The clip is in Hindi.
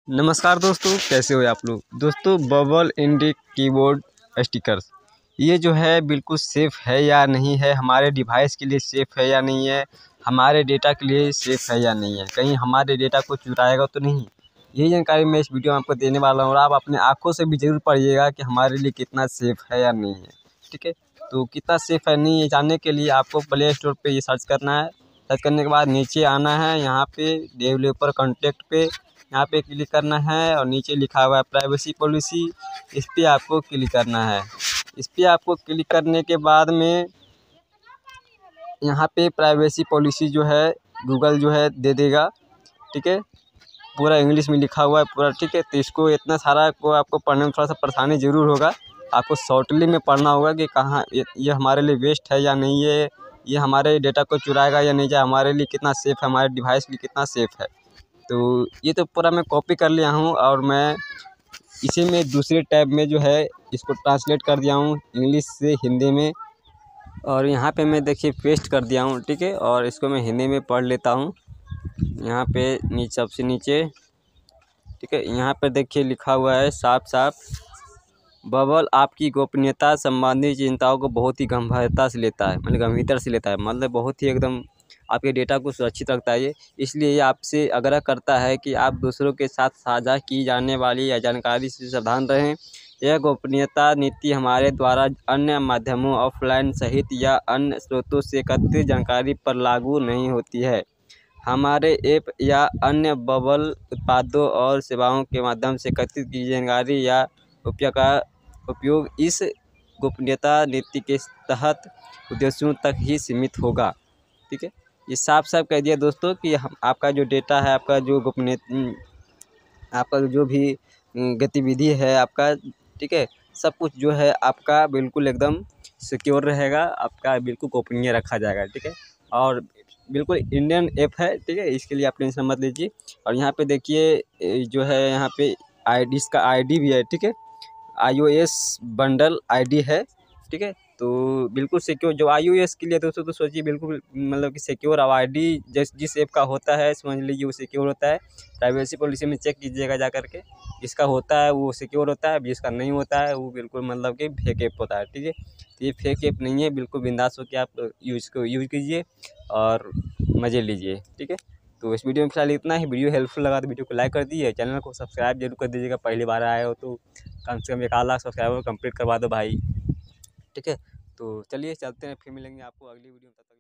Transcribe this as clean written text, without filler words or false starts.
नमस्कार दोस्तों, कैसे हो आप लोग। दोस्तों, बबल इंडिक कीबोर्ड स्टिकर्स ये जो है बिल्कुल सेफ़ है या नहीं है, हमारे डिवाइस के लिए सेफ़ है या नहीं है, हमारे डेटा के लिए सेफ़ है या नहीं है, कहीं हमारे डेटा को चुराएगा तो नहीं। यही जानकारी मैं इस वीडियो में आपको देने वाला हूँ और आप अपने आँखों से भी ज़रूर पढ़िएगा कि हमारे लिए कितना सेफ़ है या नहीं है। ठीक है, तो कितना सेफ़ है नहीं है जानने के लिए आपको प्ले स्टोर पर ये सर्च करना है। सर्च करने के बाद नीचे आना है, यहाँ पे डेवलपर कॉन्टैक्ट पे यहाँ पे क्लिक करना है और नीचे लिखा हुआ है प्राइवेसी पॉलिसी, इस पर आपको क्लिक करना है। इस पर आपको क्लिक करने के बाद में यहाँ पे प्राइवेसी पॉलिसी जो है गूगल जो है दे देगा। ठीक है, पूरा इंग्लिश में लिखा हुआ है पूरा। ठीक है, तो इसको इतना सारा को आपको पढ़ने में थोड़ा सा परेशानी ज़रूर होगा। आपको शॉर्टली में पढ़ना होगा कि कहाँ ये हमारे लिए वेस्ट है या नहीं है, ये हमारे डेटा को चुराएगा या नहीं, या हमारे लिए कितना सेफ़ है, हमारे डिवाइस के लिए कितना सेफ़ है। तो ये तो पूरा मैं कॉपी कर लिया हूँ और मैं इसी में दूसरे टैब में जो है इसको ट्रांसलेट कर दिया हूँ इंग्लिश से हिंदी में, और यहाँ पे मैं देखिए पेस्ट कर दिया हूँ। ठीक है, और इसको मैं हिंदी में पढ़ लेता हूँ। यहाँ पे नीचे सबसे नीचे, ठीक है, यहाँ पर देखिए लिखा हुआ है साफ साफ, बबल आपकी गोपनीयता संबंधी चिंताओं को बहुत ही गंभीरता से लेता है, मतलब गंभीरता से लेता है, मतलब बहुत ही एकदम आपके डेटा को सुरक्षित रखता है ये। इसलिए ये आपसे आग्रह करता है कि आप दूसरों के साथ साझा की जाने वाली या जानकारी से सावधान रहें। यह गोपनीयता नीति हमारे द्वारा अन्य माध्यमों ऑफलाइन सहित या अन्य स्रोतों से एकत्रित जानकारी पर लागू नहीं होती है। हमारे ऐप या अन्य बबल उत्पादों और सेवाओं के माध्यम से एकत्रित की जानकारी या उपयोग इस गोपनीयता नीति के तहत उद्देश्यों तक ही सीमित होगा। ठीक है, ये साफ साफ कह दिया दोस्तों कि हम आपका जो डेटा है, आपका जो आपका जो भी गतिविधि है आपका, ठीक है, सब कुछ जो है आपका बिल्कुल एकदम सिक्योर रहेगा, आपका बिल्कुल गोपनीय रखा जाएगा। ठीक है, और बिल्कुल इंडियन ऐप है। ठीक है, इसके लिए आप टेंशन मत लीजिए। और यहाँ पे देखिए जो है यहाँ पे आईडी, इसका आईडी भी है। ठीक है, iOS बंडल आईडी है। ठीक है, तो बिल्कुल सिक्योर जो iOS के लिए दोस्तों, तो सोचिए बिल्कुल मतलब कि सिक्योर। अब आईडी जिस ऐप का होता है समझ लीजिए वो सिक्योर होता है। प्राइवेसी पॉलिसी में चेक कीजिएगा जा करके, जिसका होता है वो सिक्योर होता है, जिसका नहीं होता है वो बिल्कुल मतलब कि फेक ऐप होता है। ठीक है, तो ये फेक ऐप नहीं है, बिल्कुल बिंदास होकर आप यूज़ कीजिए और मज़े लीजिए। ठीक है, तो इस वीडियो में फिलहाल इतना ही। वीडियो हेल्पफुल लगा तो वीडियो को लाइक कर दीजिए, चैनल को सब्सक्राइब जरूर कर दीजिएगा। पहली बार आए हो तो कम से कम 1 लाख सब्सक्राइबर कंप्लीट करवा दो भाई। ठीक है, तो चलिए चलते हैं, फिर मिलेंगे आपको अगली वीडियो में। तब तक